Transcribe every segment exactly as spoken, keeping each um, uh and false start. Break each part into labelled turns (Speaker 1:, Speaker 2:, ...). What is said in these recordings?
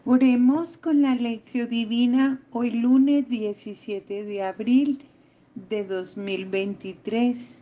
Speaker 1: Oremos con la lección divina hoy lunes diecisiete de abril de dos mil veintitrés,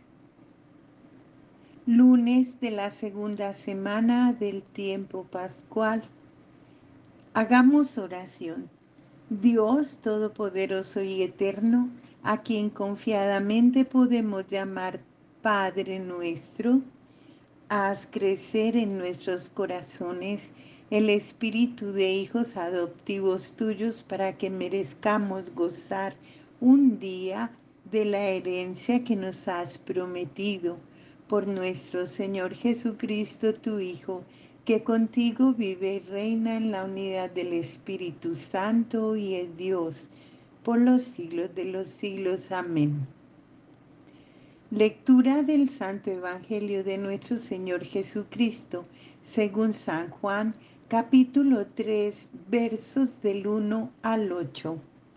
Speaker 1: lunes de la segunda semana del tiempo pascual. Hagamos oración. Dios Todopoderoso y Eterno, a quien confiadamente podemos llamar Padre nuestro, haz crecer en nuestros corazones el espíritu de hijos adoptivos tuyos para que merezcamos gozar un día de la herencia que nos has prometido por nuestro Señor Jesucristo, tu Hijo, que contigo vive y reina en la unidad del Espíritu Santo y es Dios por los siglos de los siglos. Amén. Lectura del Santo Evangelio de nuestro Señor Jesucristo, según San Juan, capítulo tres, versos del uno al ocho.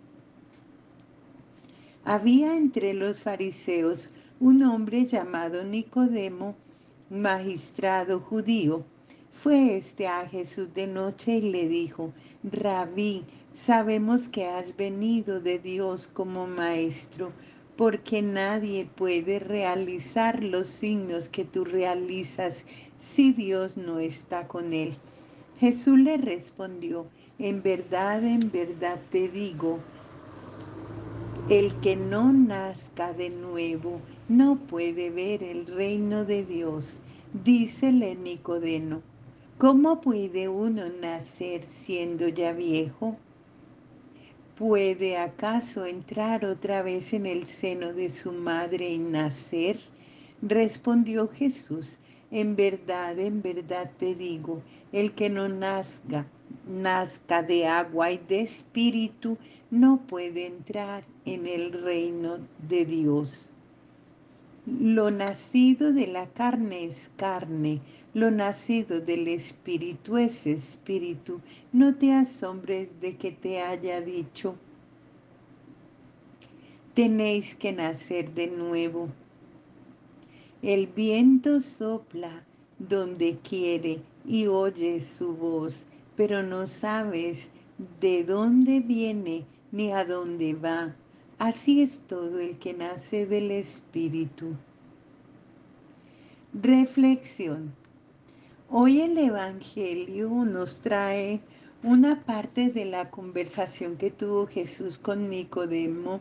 Speaker 1: Había entre los fariseos un hombre llamado Nicodemo, magistrado judío. Fue este a Jesús de noche y le dijo: Rabí, sabemos que has venido de Dios como maestro, porque nadie puede realizar los signos que tú realizas si Dios no está con él. Jesús le respondió: En verdad, en verdad te digo, el que no nazca de nuevo no puede ver el reino de Dios. Dícele Nicodemo: ¿Cómo puede uno nacer siendo ya viejo? ¿Puede acaso entrar otra vez en el seno de su madre y nacer? Respondió Jesús: En verdad, en verdad te digo, el que no nazca, nazca de agua y de espíritu, no puede entrar en el reino de Dios. Lo nacido de la carne es carne, lo nacido del espíritu es espíritu. No te asombres de que te haya dicho: tenéis que nacer de nuevo. El viento sopla donde quiere y oyes su voz, pero no sabes de dónde viene ni a dónde va. Así es todo el que nace del Espíritu. Reflexión. Hoy el Evangelio nos trae una parte de la conversación que tuvo Jesús con Nicodemo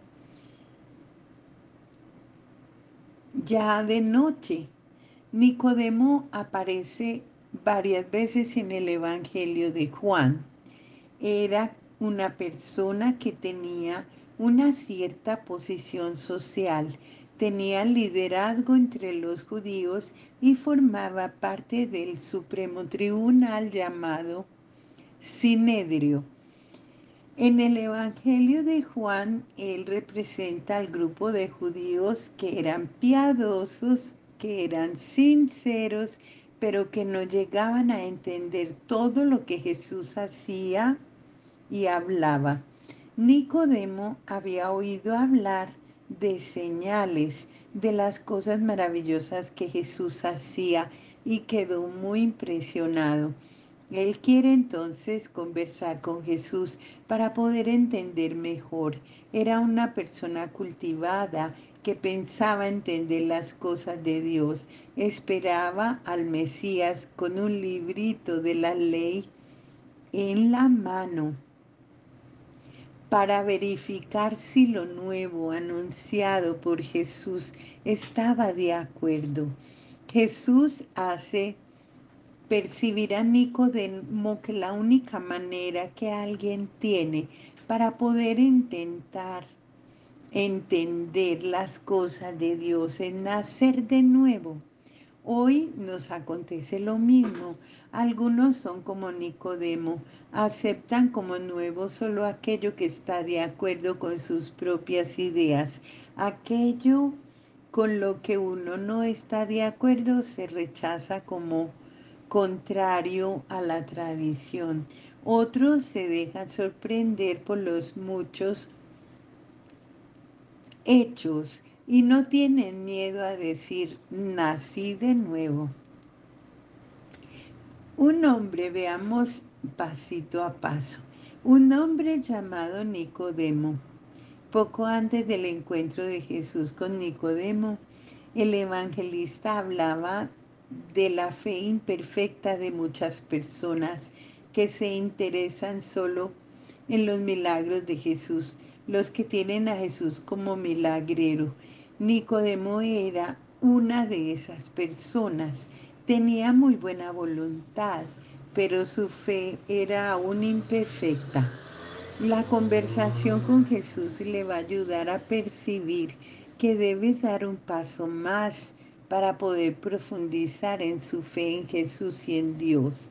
Speaker 1: ya de noche. Nicodemo aparece varias veces en el Evangelio de Juan. Era una persona que tenía una cierta posición social, tenía liderazgo entre los judíos y formaba parte del supremo tribunal llamado Sinedrio. En el Evangelio de Juan, él representa al grupo de judíos que eran piadosos, que eran sinceros, pero que no llegaban a entender todo lo que Jesús hacía y hablaba. Nicodemo había oído hablar de señales, de las cosas maravillosas que Jesús hacía y quedó muy impresionado. Él quiere entonces conversar con Jesús para poder entender mejor. Era una persona cultivada que pensaba entender las cosas de Dios. Esperaba al Mesías con un librito de la ley en la mano para verificar si lo nuevo anunciado por Jesús estaba de acuerdo. Jesús hace percibir a Nicodemo que la única manera que alguien tiene para poder intentar entender las cosas de Dios es nacer de nuevo. Hoy nos acontece lo mismo. Algunos son como Nicodemo, aceptan como nuevo solo aquello que está de acuerdo con sus propias ideas. Aquello con lo que uno no está de acuerdo se rechaza como contrario a la tradición. Otros se dejan sorprender por los muchos hechos y no tienen miedo a decir: nací de nuevo. Un hombre, veamos pasito a paso. Un hombre llamado Nicodemo. Poco antes del encuentro de Jesús con Nicodemo, el evangelista hablaba de la fe imperfecta de muchas personas que se interesan solo en los milagros de Jesús, los que tienen a Jesús como milagrero. Nicodemo era una de esas personas. Tenía muy buena voluntad, pero su fe era aún imperfecta. La conversación con Jesús le va a ayudar a percibir que debe dar un paso más para poder profundizar en su fe en Jesús y en Dios.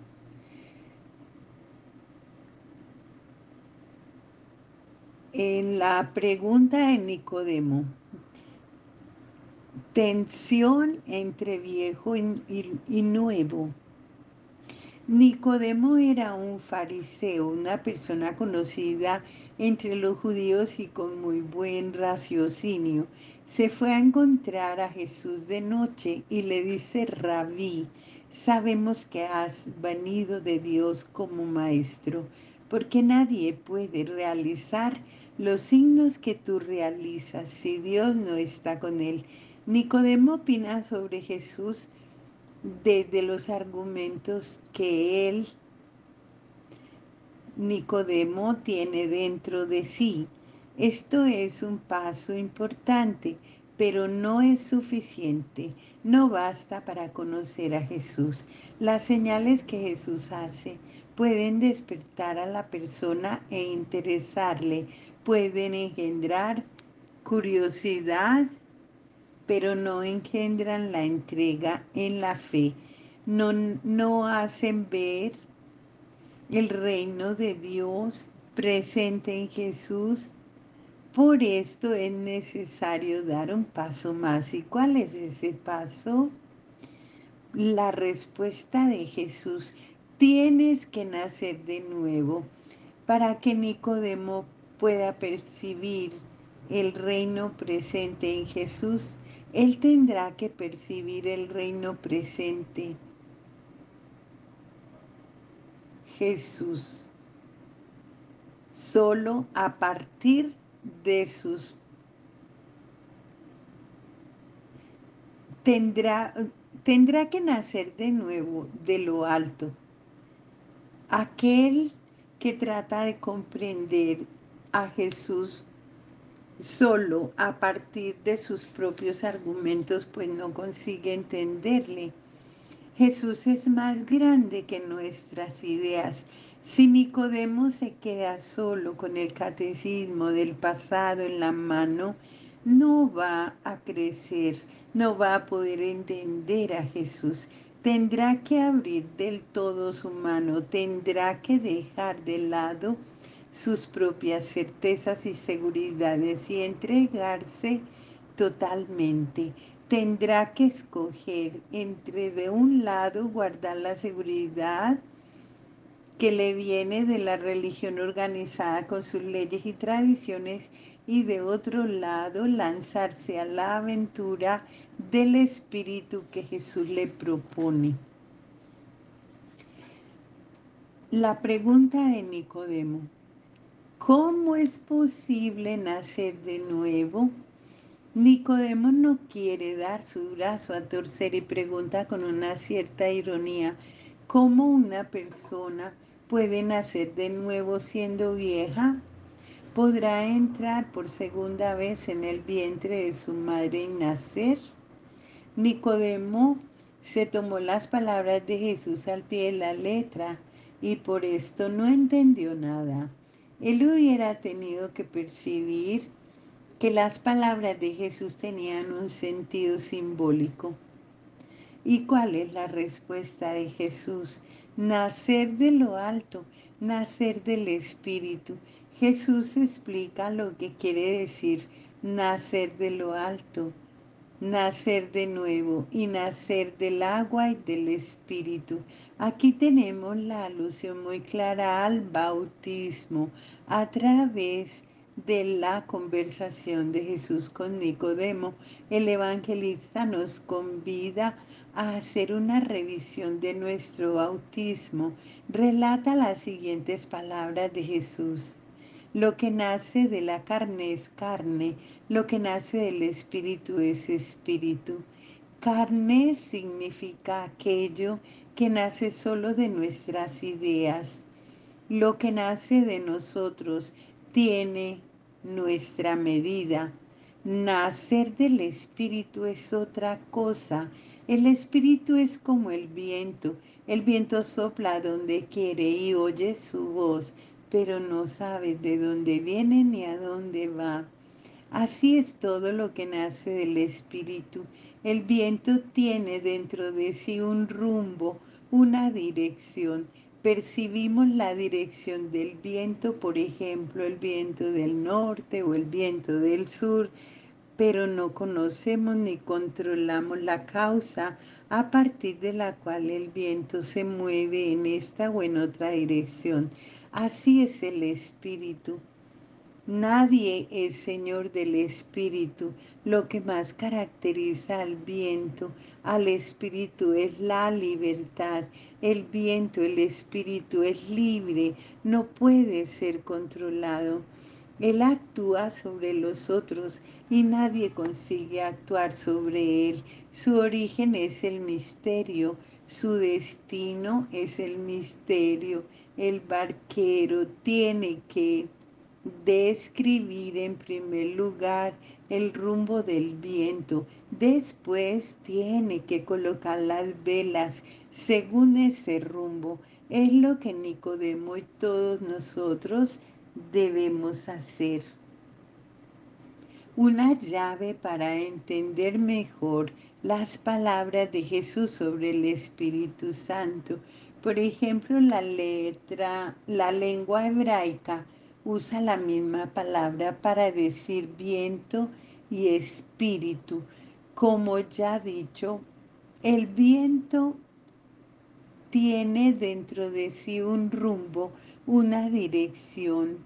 Speaker 1: En la pregunta de Nicodemo, tensión entre viejo y, y- y nuevo. Nicodemo era un fariseo, una persona conocida entre los judíos y con muy buen raciocinio. Se fue a encontrar a Jesús de noche y le dice: Rabí, sabemos que has venido de Dios como maestro, porque nadie puede realizar los signos que tú realizas si Dios no está con él. Nicodemo opina sobre Jesús desde los argumentos que él, Nicodemo, tiene dentro de sí. Esto es un paso importante, pero no es suficiente. No basta para conocer a Jesús. Las señales que Jesús hace pueden despertar a la persona e interesarle, pueden engendrar curiosidad, pero no engendran la entrega en la fe, no, no hacen ver el reino de Dios presente en Jesús. Por esto es necesario dar un paso más. ¿Y cuál es ese paso? La respuesta de Jesús: tienes que nacer de nuevo. Para que Nicodemo pueda percibir el reino presente en Jesús, él tendrá que percibir el reino presente, Jesús, solo a partir de sus... Tendrá, tendrá que nacer de nuevo de lo alto. Aquel que trata de comprender a Jesús solo a partir de sus propios argumentos, pues no consigue entenderle. Jesús es más grande que nuestras ideas. Si Nicodemo se queda solo con el catecismo del pasado en la mano, no va a crecer, no va a poder entender a Jesús. Tendrá que abrir del todo su mano, tendrá que dejar de lado sus propias certezas y seguridades y entregarse totalmente. Tendrá que escoger entre, de un lado, guardar la seguridad que le viene de la religión organizada con sus leyes y tradiciones, y de otro lado lanzarse a la aventura del espíritu que Jesús le propone. La pregunta de Nicodemo: ¿cómo es posible nacer de nuevo? Nicodemo no quiere dar su brazo a torcer y pregunta con una cierta ironía: ¿cómo una persona puede nacer de nuevo siendo vieja? ¿Podrá entrar por segunda vez en el vientre de su madre y nacer? Nicodemo se tomó las palabras de Jesús al pie de la letra y por esto no entendió nada. Él hubiera tenido que percibir que las palabras de Jesús tenían un sentido simbólico. ¿Y cuál es la respuesta de Jesús? Nacer de lo alto, nacer del Espíritu. Jesús explica lo que quiere decir nacer de lo alto, nacer de nuevo y nacer del agua y del Espíritu. Aquí tenemos la alusión muy clara al bautismo a través de la conversación de Jesús con Nicodemo. El evangelista nos convida a hacer una revisión de nuestro bautismo, relata las siguientes palabras de Jesús. Lo que nace de la carne es carne, lo que nace del espíritu es espíritu. Carne significa aquello que nace solo de nuestras ideas. Lo que nace de nosotros tiene nuestra medida. Nacer del espíritu es otra cosa. El espíritu es como el viento. El viento sopla donde quiere y oye su voz, pero no sabe de dónde viene ni a dónde va. Así es todo lo que nace del espíritu. El viento tiene dentro de sí un rumbo, una dirección. Percibimos la dirección del viento, por ejemplo, el viento del norte o el viento del sur, pero no conocemos ni controlamos la causa a partir de la cual el viento se mueve en esta o en otra dirección. Así es el espíritu. Nadie es señor del espíritu. Lo que más caracteriza al viento, al espíritu, es la libertad. El viento, el espíritu es libre, no puede ser controlado. Él actúa sobre los otros y nadie consigue actuar sobre él. Su origen es el misterio, su destino es el misterio. El barquero tiene que describir en primer lugar el rumbo del viento. Después tiene que colocar las velas según ese rumbo. Es lo que Nicodemo y todos nosotros debemos hacer. Una llave para entender mejor las palabras de Jesús sobre el Espíritu Santo. Por ejemplo, la letra, la lengua hebraica usa la misma palabra para decir viento y espíritu. Como ya dicho, el viento tiene dentro de sí un rumbo, una dirección.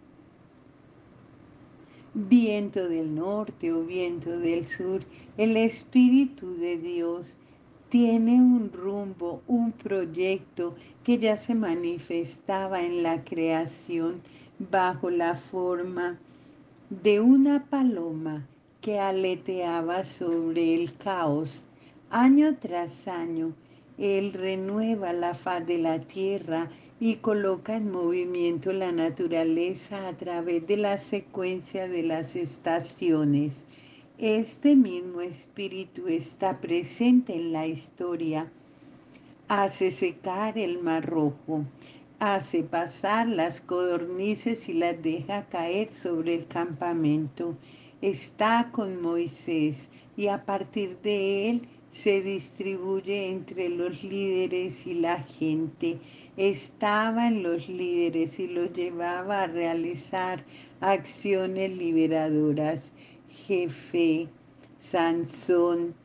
Speaker 1: Viento del norte o viento del sur, el Espíritu de Dios tiene un rumbo, un proyecto que ya se manifestaba en la creación bajo la forma de una paloma que aleteaba sobre el caos. Año tras año, Él renueva la faz de la tierra y coloca en movimiento la naturaleza a través de la secuencia de las estaciones. Este mismo espíritu está presente en la historia. Hace secar el mar rojo, hace pasar las codornices y las deja caer sobre el campamento. Está con Moisés y a partir de él se distribuye entre los líderes y la gente. Estaba en los líderes y los llevaba a realizar acciones liberadoras. Jefe, Sansón,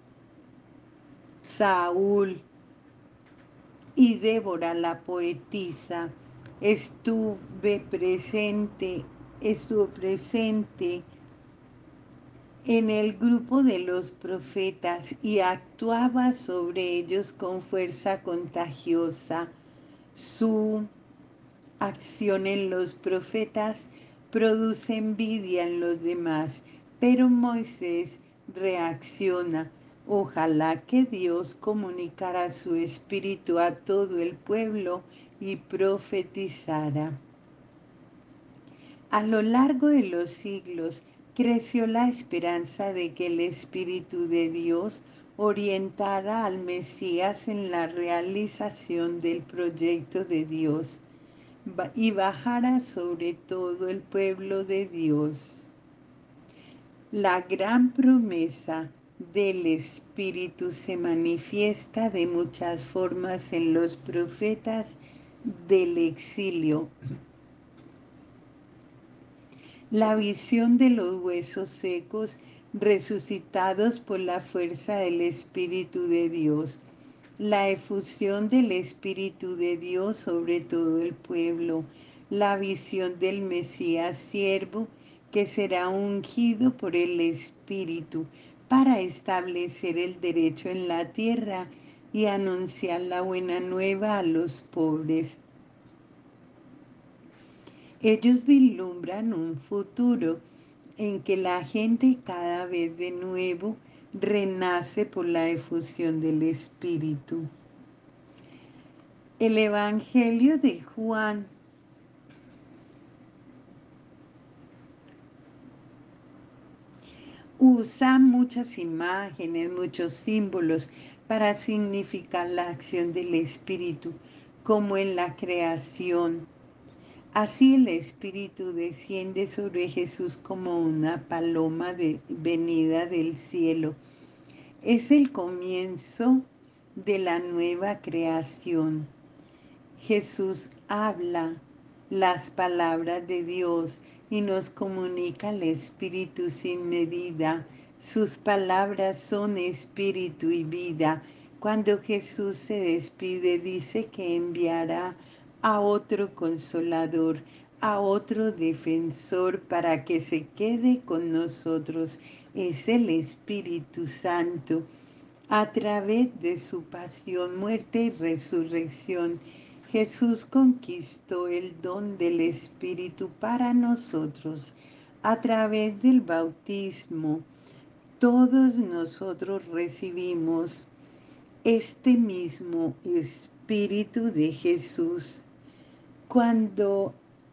Speaker 1: Saúl y Débora la poetisa estuve presente, estuvo presente en el grupo de los profetas y actuaba sobre ellos con fuerza contagiosa. Su acción en los profetas produce envidia en los demás, pero Moisés reacciona. Ojalá que Dios comunicara su espíritu a todo el pueblo y profetizara. A lo largo de los siglos creció la esperanza de que el Espíritu de Dios orientara al Mesías en la realización del proyecto de Dios y bajara sobre todo el pueblo de Dios. La gran promesa del Espíritu se manifiesta de muchas formas en los profetas del exilio. La visión de los huesos secos resucitados por la fuerza del Espíritu de Dios. La efusión del Espíritu de Dios sobre todo el pueblo. La visión del Mesías siervo que será ungido por el Espíritu para establecer el derecho en la tierra y anunciar la buena nueva a los pobres. Ellos vislumbran un futuro en que la gente cada vez de nuevo renace por la efusión del Espíritu. El Evangelio de Juan usa muchas imágenes, muchos símbolos para significar la acción del Espíritu, como en la creación. Así el Espíritu desciende sobre Jesús como una paloma de, venida del cielo. Es el comienzo de la nueva creación. Jesús habla las palabras de Dios y nos comunica el Espíritu sin medida. Sus palabras son espíritu y vida. Cuando Jesús se despide, dice que enviará a otro consolador, a otro defensor para que se quede con nosotros. Es el Espíritu Santo. A través de su pasión, muerte y resurrección, Jesús conquistó el don del Espíritu para nosotros. A través del bautismo, todos nosotros recibimos este mismo Espíritu de Jesús. Cuando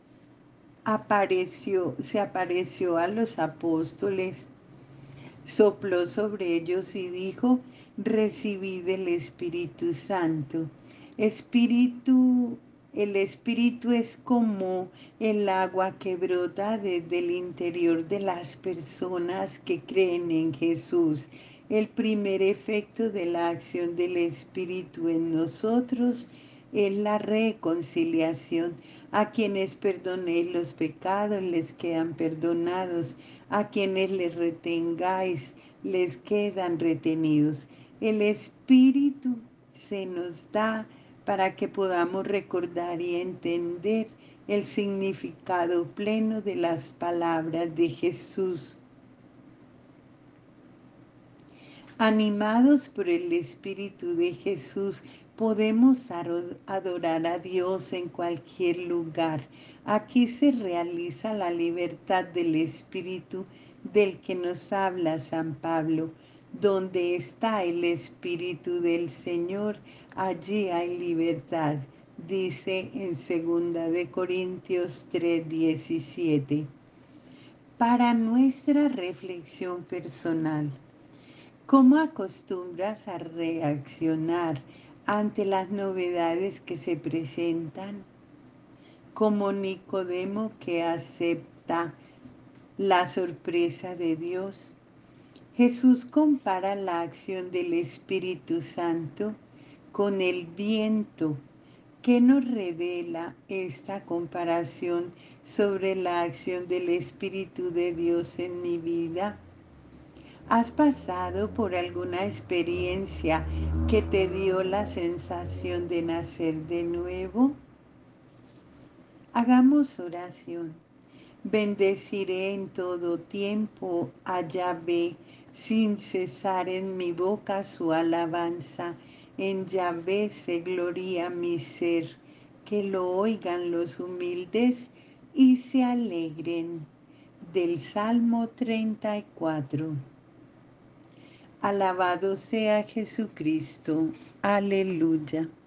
Speaker 1: apareció, se apareció a los apóstoles, sopló sobre ellos y dijo: recibid el Espíritu Santo. Espíritu, el Espíritu es como el agua que brota desde el interior de las personas que creen en Jesús. El primer efecto de la acción del Espíritu en nosotros es la reconciliación. A quienes perdonéis los pecados les quedan perdonados, a quienes les retengáis les quedan retenidos. El Espíritu se nos da para que podamos recordar y entender el significado pleno de las palabras de Jesús. Animados por el Espíritu de Jesús, podemos adorar a Dios en cualquier lugar. Aquí se realiza la libertad del Espíritu del que nos habla San Pablo. Donde está el Espíritu del Señor, allí hay libertad, dice en segunda de Corintios tres diecisiete. Para nuestra reflexión personal, ¿cómo acostumbras a reaccionar ante las novedades que se presentan? Como Nicodemo, que acepta la sorpresa de Dios. Jesús compara la acción del Espíritu Santo con el viento. ¿Qué nos revela esta comparación sobre la acción del Espíritu de Dios en mi vida? ¿Has pasado por alguna experiencia que te dio la sensación de nacer de nuevo? Hagamos oración. Bendeciré en todo tiempo a Yahvé, sin cesar en mi boca su alabanza. En Yahvé se gloria mi ser. Que lo oigan los humildes y se alegren. Del Salmo treinta y cuatro. Alabado sea Jesucristo. Aleluya.